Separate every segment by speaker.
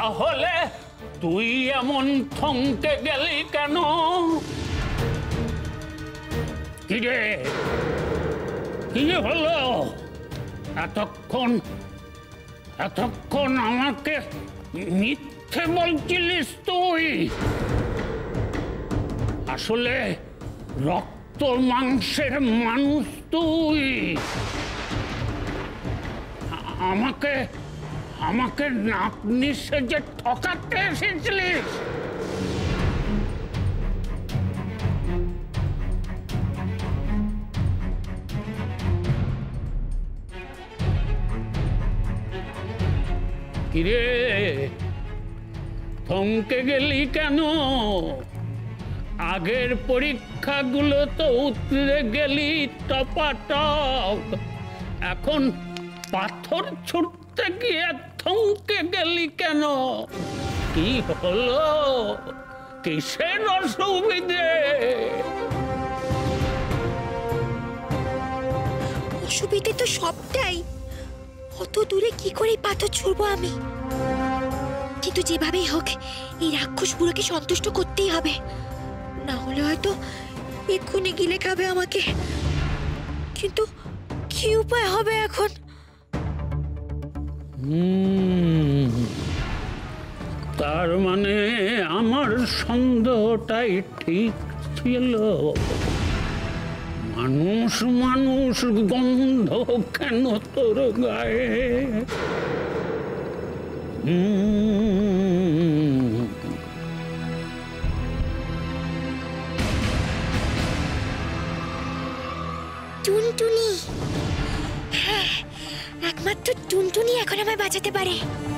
Speaker 1: তাহলে তুই এমন থমকে গেলি কেন? কিরে, কি হলো? এতক্ষণ আমাকে মিথ্যে বলছিলিস তুই? আসলে রক্ত মাংসের মানুষ তুই। আমাকে নাতনি সেজে ঠকাতে এসেছিলিস। কিরে, থমকে গেলি কেন? আগের পরীক্ষাগুলো তো উতরে গেলি টপাটপ, এখন পাথর ছুটতে গিয়ে থমকে গেলি কেন? কি হলো? কিসের অসুবিধে?
Speaker 2: অসুবিধে তো সবটাই। অত দূরে কি করে পাথর ছুড়বো আমি? কিন্তু যেভাবেই হোক এই রাক্ষস বুড়োকে সন্তুষ্ট করতেই হবে, না হলে হয়তো এক্ষুনি গিলে খাবে আমাকে। কিন্তু কি উপায় হবে এখন?
Speaker 1: তার মানে আমার সন্দেহটাই ঠিক ছিল। মানুষ গন্ধ কেন তোর গায়ে?
Speaker 2: টুনটুনি, হ্যাঁ, একমাত্র টুনটুনি এখন আমায় বাঁচাতে পারে।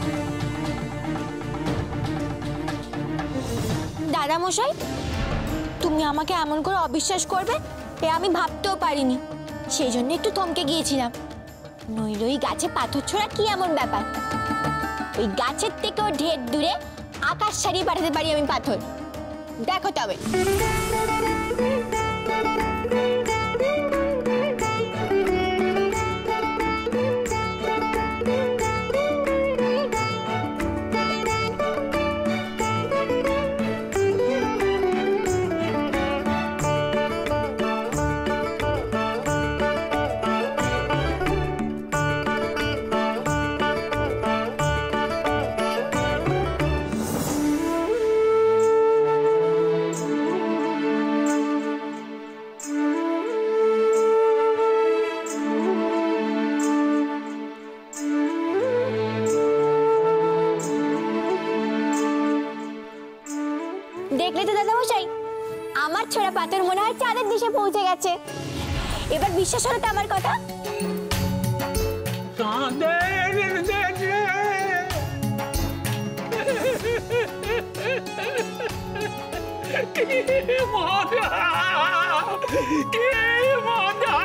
Speaker 3: দাদা মশাই, তুমি আমাকে এমন করে অবিশ্বাস করবে এ আমি ভাবতেও পারিনি। সেই জন্য একটু থমকে গিয়েছিলাম। নইলে ওই গাছে পাথর ছোড়া কি এমন ব্যাপার? ওই গাছের থেকেও ঢের দূরে আকাশ ছাড়িয়ে পাঠাতে পারি আমি পাথর। দেখো তবে। দেখলে তো দাদা মশাই, আমার ছোড়া পাথর মনে হয় চাঁদের দেশে পৌঁছে গেছে। এবার বিশ্বাস হলো তো আমার কথা?
Speaker 1: চাঁদের দেশে? কি মজা, কি মজা!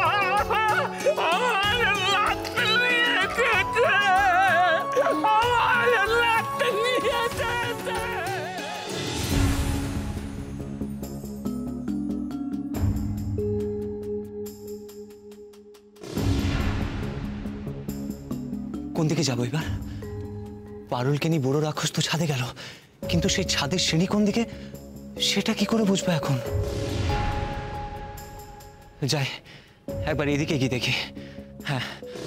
Speaker 1: আমার লাটনি এসেছে, আমার লাটনি এসেছে।
Speaker 4: কোন দিকে যাবো এবার? পারুলকে নিয়ে বড় রাক্ষস তো ছাদে গেল, কিন্তু সেই ছাদের সিঁড়ি কোন দিকে সেটা কি করে বুঝবো এখন? যাই একবার এদিকে গিয়ে দেখি। হ্যাঁ,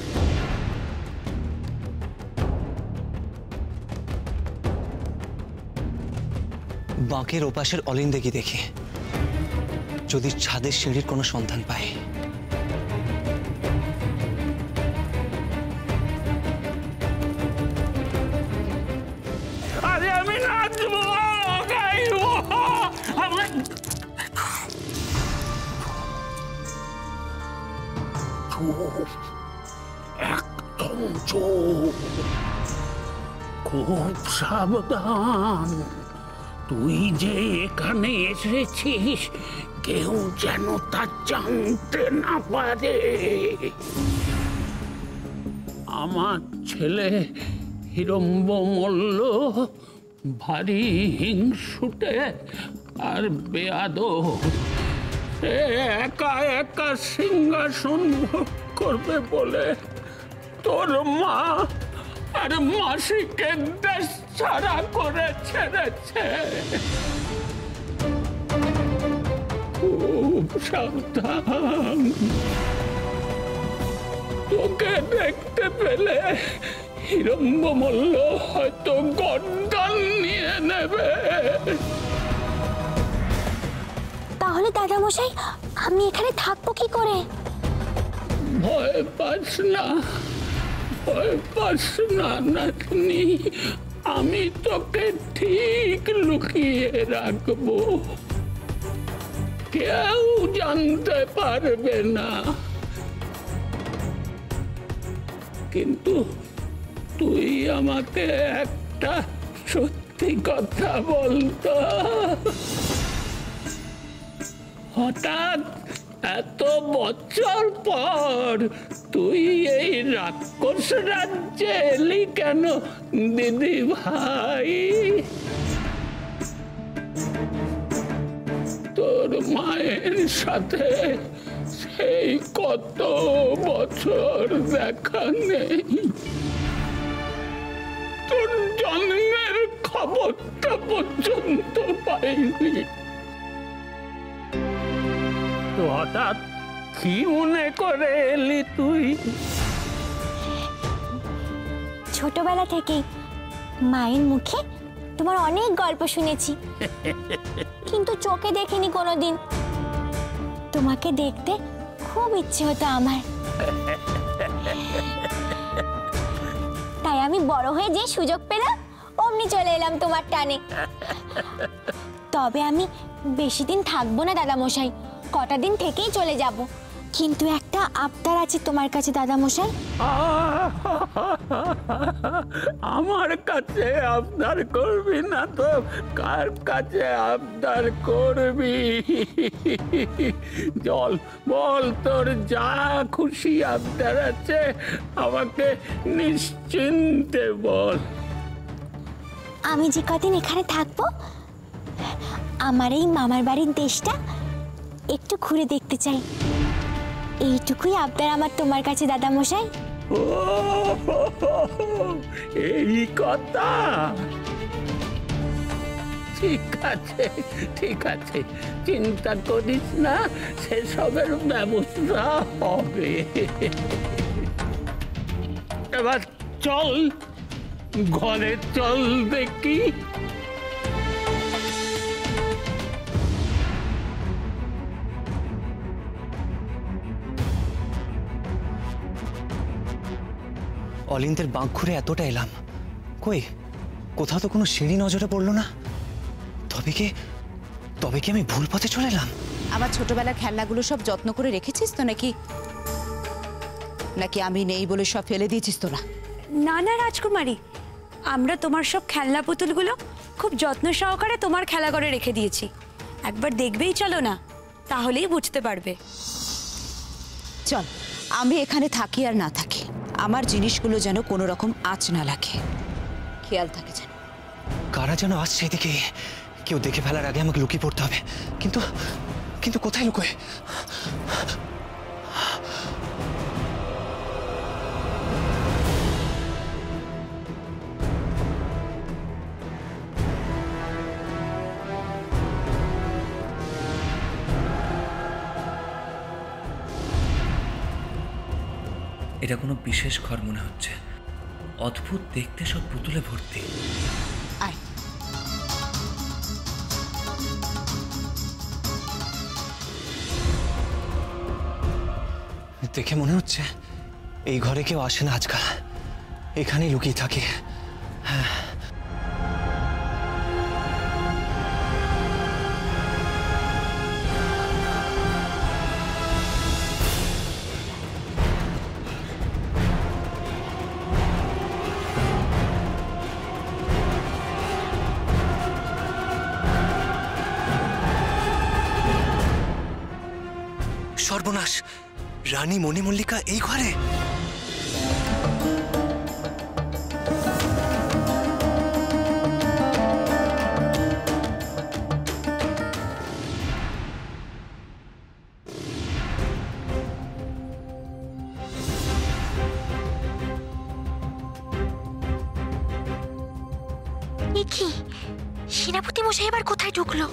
Speaker 4: বাঁকের ওপাশের অলিন্দে গিয়ে দেখি, যদি ছাদের সিঁড়ির কোনো সন্ধান পাই।
Speaker 1: আমি নাচবো, গাইবো, আমার একদম চুপ, খুব সাবধান। তুই যে এখানে এসেছিস কেউ যেন তা জানতে না পারে। আমার ছেলে হিরম্ব মল্ল ভারী হিংসুটে আর বেয়াদব। সে একা একা সিংহাসন ভোগ করবে বলে তোর মা আর মাসিকে দেশ ছাড়া করে ছেড়েছে। খুব সাবধান, তোকে দেখতে পেলে হিরম্ব মল্ল হয়তো গর্দান নিয়ে নেবে।
Speaker 3: তাহলে দাদামশাই আমি এখানে থাকবো কি করে?
Speaker 1: ভয় পাস না, ভয় পাস না নাতনি, আমি তোকে ঠিক লুকিয়ে রাখবো, কেউ জানতে পারবে না। কিন্তু তুই আমাকে একটা সত্যি কথা বলতো, হঠাৎ এত বছর পর তুই এই রাক্ষস রাজ্যে এলি কেন দিদি ভাই? তোর মায়ের সাথে সেই কত বছর দেখা নেই, তোর জন্মের খবরটা পর্যন্ত পাইনি। হঠাৎ কি মনে করে এলি তুই?
Speaker 3: ছোটবেলা থেকেই মায়ের মুখে তোমার অনেক গল্প শুনেছি, কিন্তু চোখে দেখিনি কোনোদিন। তোমাকে দেখতে খুব ইচ্ছে হতো আমার, তাই আমি বড় হয়ে যে সুযোগ পেলাম অমনি চলে এলাম তোমার টানে। তবে আমি বেশি দিন থাকবো না দাদামশাই, কটা দিন থেকেই চলে যাব। কিন্তু একটা আবদার আছে তোমার কাছে দাদামশাই।
Speaker 1: আমার কাছে আবদার করবি না তো কার কাছে আবদার করবি? চল বল, তোর যা খুশি আবদার আছে আমাকে নিশ্চিন্তে বল।
Speaker 3: আমি যে কদিন এখানে থাকবো আমার এই মামার বাড়ির দেশটা একটু ঘুরে দেখতে চাই, এইটুকুই আবদার আমার তোমার কাছে দাদামশাই।
Speaker 1: ও এই কথা, ঠিক আছে ঠিক আছে, চিন্তা করিস না, সেসবের ব্যবস্থা হবে। এবার চল ঘরে চল দেখি।
Speaker 4: অলিন্দের বাঁক ঘুরে এতটা এলাম, কই কোথাও তো কোনো সিঁড়ি নজরে পড়লো না। তবে কি আমি ভুল পথে চলে এলাম?
Speaker 5: আমার ছোটবেলার খেলনাগুলো সব যত্ন করে রেখেছিস তো নাকি? নাকি আমি নেই বলে সব ফেলে দিয়েছিস তোরা?
Speaker 2: না না রাজকুমারী, আমরা তোমার সব খেলনা পুতুলগুলো খুব যত্ন সহকারে তোমার খেলাঘরে রেখে দিয়েছি। একবার দেখবেই চলো না, তাহলেই বুঝতে পারবে।
Speaker 5: চল, আমি এখানে থাকি আর না থাকি, আমার জিনিসগুলো যেন কোনো রকম আঁচ না লাগে, খেয়াল থাকে যেন।
Speaker 4: কারা যেন আসছে এদিকে, কেউ দেখে ফেলার আগে আমাকে লুকিয়ে পড়তে হবে। কিন্তু কিন্তু কোথায় লুকোয়?
Speaker 6: এটা কোনো বিশেষ ঘর মনে হচ্ছে, অদ্ভুত দেখতে, সব পুতুলে ভর্তি।
Speaker 5: আয়।
Speaker 4: দেখে মনে হচ্ছে এই ঘরে কেউ আসে না আজকাল, এখানেই লুকিয়ে থাকে। হ্যাঁ, সর্বনাশ, রানী মণি মল্লিকা এই ঘরে?
Speaker 2: কি সেনাপতি মশাই এবার কোথায় ঢুকলো?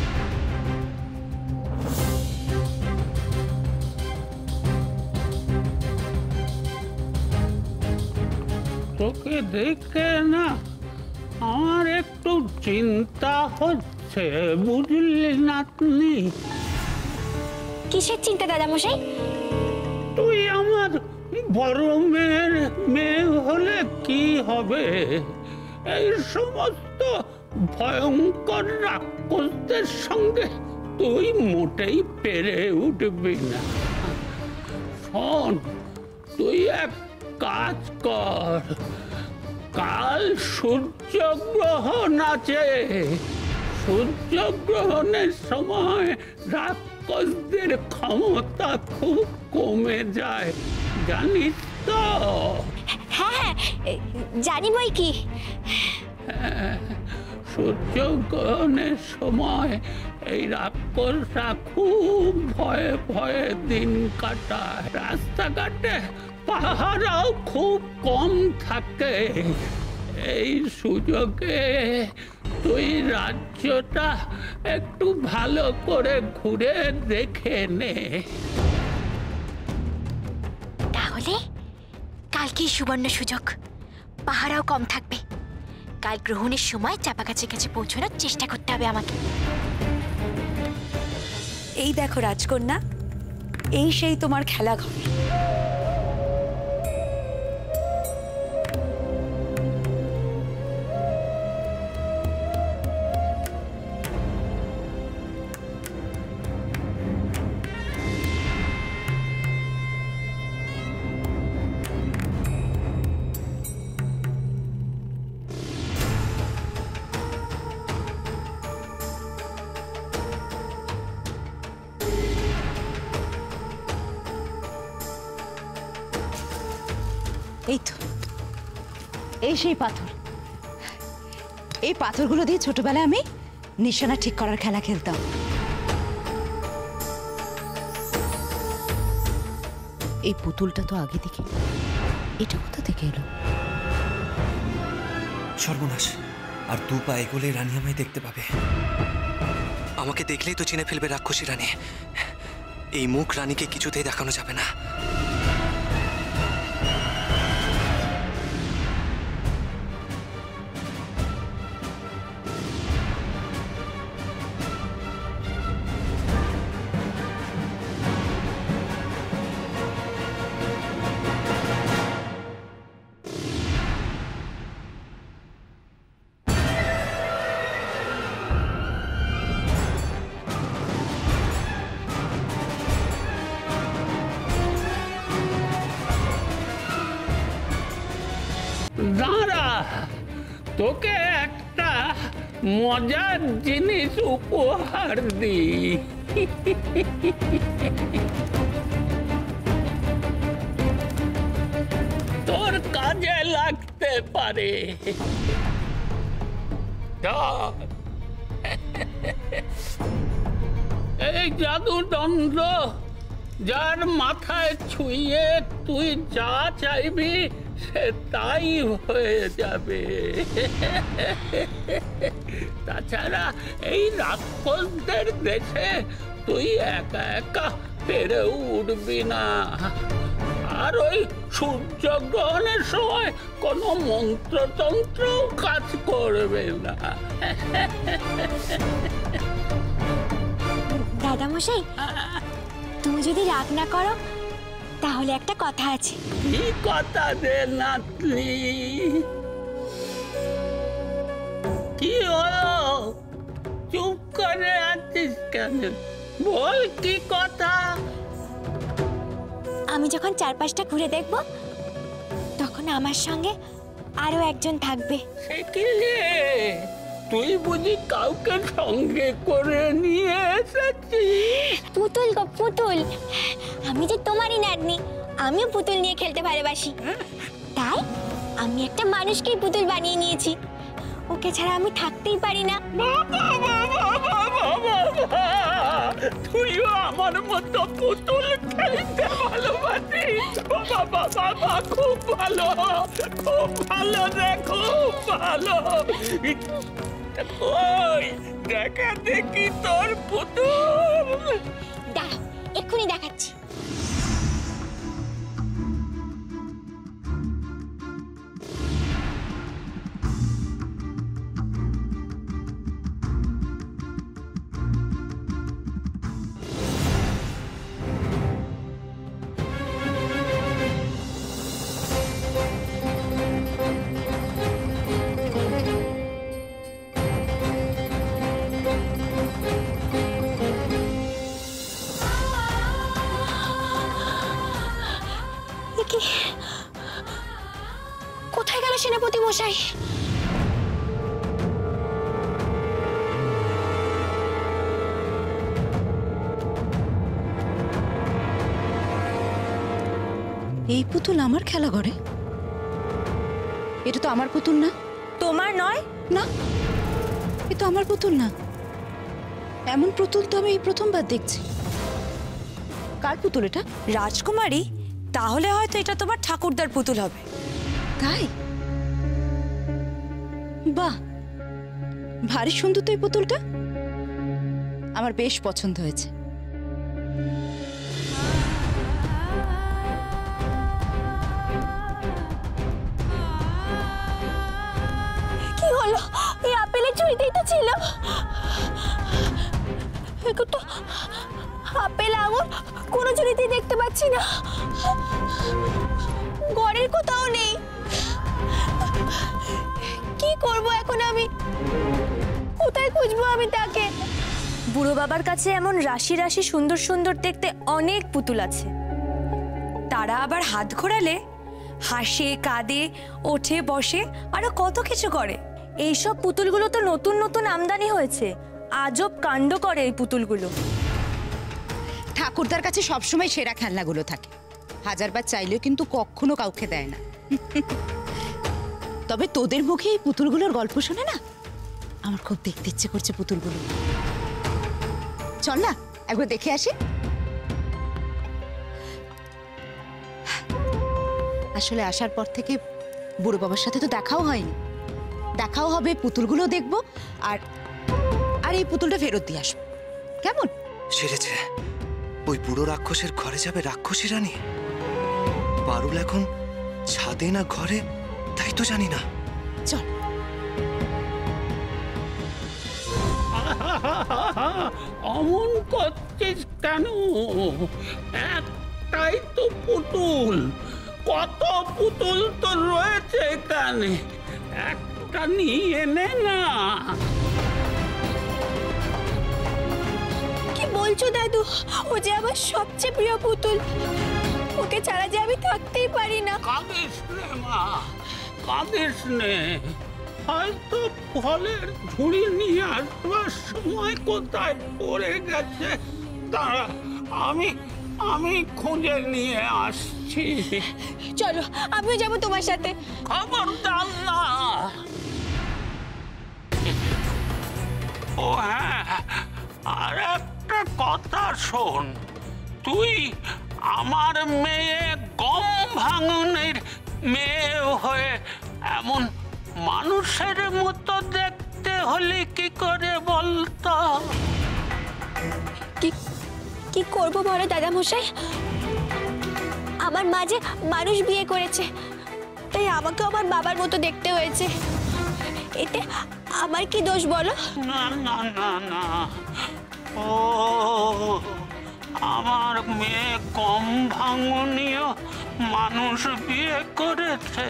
Speaker 1: তোকে দেখে না আমার একটু চিন্তা হচ্ছে, বুঝলি নাতনি?
Speaker 3: কিসের চিন্তা দাদা মশাই?
Speaker 1: তুই আমার বড় মেয়ের মেয়ে হলে কি হবে? এই সমস্ত ভয়ঙ্কর রাক্ষসদের সঙ্গে তুই মোটেই পেরে উঠবি না। শোন, তুই এক কাজ কর, কাল সূর্যগ্রহণ আছে। সূর্যগ্রহণের সময় রাক্ষসদের ক্ষমতা খুব কমে যায়, জানিস তো?
Speaker 3: হ্যাঁ জানি বই কি।
Speaker 1: সূর্যগ্রহণের সময় এই রাক্ষসরা খুব ভয়ে ভয়ে দিন কাটায়। রাস্তাঘাটে পাহারাও খুব কম থাকে। এই সুযোগে তুই রাজ্যটা একটু ভালো করে ঘুরে দেখে নে।
Speaker 2: তাহলে কালকে সুবর্ণ সুযোগ, পাহারাও কম থাকবে। কাল গ্রহণের সময় চাপা গাছের কাছে পৌঁছানোর চেষ্টা করতে হবে আমাকে।
Speaker 5: এই দেখো রাজকন্যা, এই সেই তোমার খেলাঘর। এই তো, এই সেই পাথর। এই পাথরগুলো দিয়ে ছোটবেলায় আমি নিশানা ঠিক করার খেলা খেলতাম। এই পুতুলটা তো আগে দেখি, এটা কোথা থেকে এলো?
Speaker 6: সর্বনাশ, আর 2 পা এগোলে রানী আমায় দেখতে পাবে। আমাকে দেখলেই তো চিনে ফেলবে রাক্ষসী রানী। এই মুখ রানীকে কিছুতেই দেখানো যাবে না।
Speaker 1: দাঁড়া, তোকে একটা মজার জিনিস উপহার দিই। তোর কাজে লাগতে পারে। এই জাদুদণ্ড, যার মাথায় ছুঁয়ে তুই যা চাইবি সে তাই হয়ে যাবে। তাছাড়া এই রাক্ষসদের দেশে তুই একা একা পেরে উঠবি না। আর ওই সূর্যগ্রহণের সময় কোনো মন্ত্রতন্ত্র কাজ করবে না।
Speaker 3: দাদা মশাই, তুমি যদি রাগ না করো তাহলে একটা কথা আছে।
Speaker 1: কি কথা রে নাতনি? কি হলো? চুপ করে আছিস কেন? বল কি কথা।
Speaker 3: আমি যখন চারপাশটা ঘুরে দেখব তখন আমার সঙ্গে আরো একজন থাকবে।
Speaker 1: সে কি রে? তুই বুঝি কাউকে সঙ্গে করে নিয়ে এসেছিস?
Speaker 3: পুতুল গো পুতুল, আমি যে তোমারই নাতনি, আমিও পুতুল নিয়ে খেলতে ভালোবাসি। তাই আমি একটা মানুষকেই পুতুল বানিয়ে নিয়েছি। ওকে ছাড়া আমি থাকতেই পারি না।
Speaker 1: বাবা, তুইও আমার মতো পুতুল খেলতে ভালোবাসিস। বাবা বাবা বাবা, খুব ভালো, খুব ভালো রে, খুব ভালো। ওই দেখা দেখি তোর পুতুল।
Speaker 2: দাঁড়াও, এক্ষুনি দেখাচ্ছি। কোথায় গেল সেনাপতি মশাই?
Speaker 5: এই পুতুল আমার খেলা ঘরে? এটা তো আমার পুতুল না।
Speaker 3: তোমার নয়?
Speaker 5: না, এ তো আমার পুতুল না। এমন পুতুল তো আমি এই প্রথমবার দেখছি। কার পুতুল এটা?
Speaker 3: রাজকুমারী? তাহলে হয়তো এটা তোমার ঠাকুরদার পুতুল হবে।
Speaker 5: তাই? বাহ, ভারী সুন্দর তো এই পুতুলটা। আমার বেশ পছন্দ হয়েছে।
Speaker 3: কি হলো? এই আপেলের ঝুড়িতেই তো ছিল। তো আপেল আঙুর কোনো ঝুড়িতেই দেখতে পাচ্ছি না, ঘরের কোথাও নেই। কি করব এখন আমি? কোথায় খুঁজবো আমি তাকে? বুড়ো বাবার কাছে এমন রাশি রাশি সুন্দর সুন্দর দেখতে অনেক পুতুল আছে। তারা আবার হাত ঘোরালে হাসে, কাঁদে, ওঠে, বসে, আরো কত কিছু করে। এইসব পুতুলগুলো তো নতুন নতুন আমদানি হয়েছে। আজব কাণ্ড করে এই পুতুলগুলো।
Speaker 5: ঠাকুরদার কাছে সবসময় সেরা খেলনাগুলো থাকে, হাজারবার চাইলেও কিন্তু কখনো কাউকে দেয় না। তবে তোদের মুখে এই পুতুলগুলোর গল্প শুনে না আমার খুব দেখতে ইচ্ছে করছে পুতুলগুলো। চল না একবার দেখে আসি। আসলে আসার পর থেকে বুড়ো বাবার সাথে তো দেখাও হয়নি। দেখাও হবে, পুতুলগুলো দেখবো, আর আর এই পুতুলটা ফেরত দিয়ে আসবো। কেমন?
Speaker 6: সেরেছে। ওই বুড়ো রাক্ষসের ঘরে যাবে রাক্ষসী রানী। পারুল এখন ছাদে না ঘরে তাই তো জানি না।
Speaker 5: চল।
Speaker 1: অমন করছিস কেন? একটাই তো পুতুল, কত পুতুল তো রয়েছে এখানে, একটা নিয়ে নে না।
Speaker 3: কি বলছো দাদু? ও যে আমার সবচেয়ে প্রিয় পুতুল, ওকে ছাড়া যে আমি থাকতেই পারি না।
Speaker 1: কাঁদিস নে মা, কাঁদিস নে। হয়তো ফলের ঝুড়ি নিয়ে আসবার সময় কোথায় পড়ে গেছে। দাঁড়া, আমি খুঁজে নিয়ে আসছি।
Speaker 3: চলো, আমিও যাবো তোমার সাথে।
Speaker 1: খবরদার না। ও হ্যাঁ, আর একটা কথা শোন, তুই আমার মেয়ে গম ভাঙনের মেয়ে হয়ে এমন মানুষের মতো দেখতে হলে কি করে বলতো?
Speaker 3: কি করব বলো দাদা মশাই? আমার মা যে মানুষ বিয়ে করেছে, তাই আমাকে আমার বাবার মতো দেখতে হয়েছে। এতে আমার কি দোষ বলো?
Speaker 1: না না না না, ও আমার মেয়ে গম ভাঙনীয় মানুষ বিয়ে করেছে।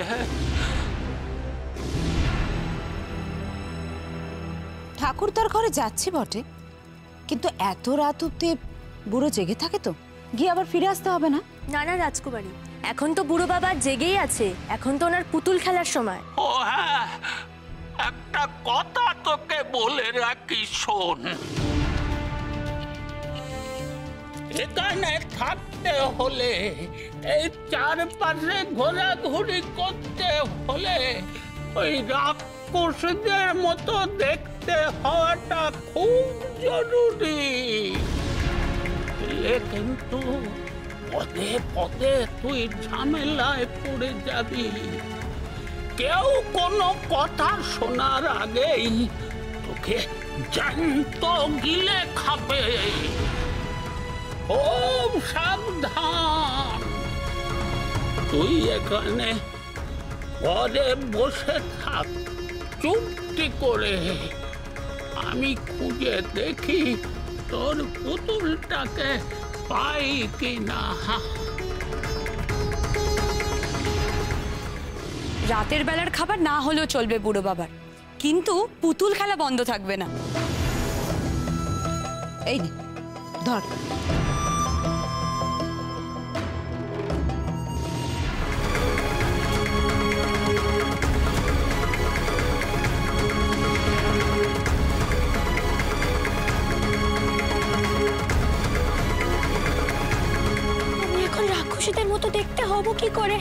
Speaker 5: ঠাকুরদার ঘরে যাচ্ছি বটে, কিন্তু এত রাত অব্দি বুড়ো জেগে থাকে তো, গিয়ে আবার ফিরে আসতে হবে না?
Speaker 3: না না রাজকুমারী, এখন তো বুড়ো বাবা জেগেই আছে। এখন তো ওনার পুতুল খেলার সময়।
Speaker 1: ও হ্যাঁ, একটা কথা তোকে বলে রাখি, শোন। এখানে থাকতে হলে, এই চারপাশে ঘোরাঘুরি করতে হলে ওই রাক্ষসদের মতো দেখতে দেখতে হওয়াটা খুব জরুরি। কিন্তু পদে পদে তুই ঝামেলায় পড়ে যাবি। কেউ কোনো কথা শোনার আগেই তোকে জ্যান্ত গিলে খাবে। খুব সাবধান। তুই এখানে ঘরে বসে থাক চুপটি করে। আমি খুঁজে দেখি তোর পুতুলটাকে পাই কিনা।
Speaker 7: রাতের বেলার খাবার না হলেও চলবে বুড়ো বাবার, কিন্তু পুতুল খেলা বন্ধ থাকবে না।
Speaker 5: এই নে ধর।
Speaker 2: আমি এখন রাক্ষসীদের মতো দেখতে হব কি করে?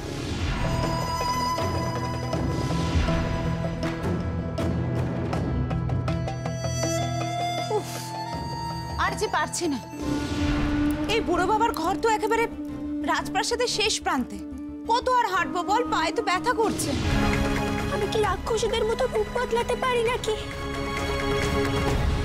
Speaker 5: আর যে পারছি না। এই বুড়ো বাবার ঘর তো একেবারে রাজপ্রাসাদের শেষ প্রান্তে। কত আর হাঁটবো বল, পায়ে তো ব্যথা করছে।
Speaker 2: আমি কি রাক্ষসীদের মতো রূপ বদলাতে পারি নাকি?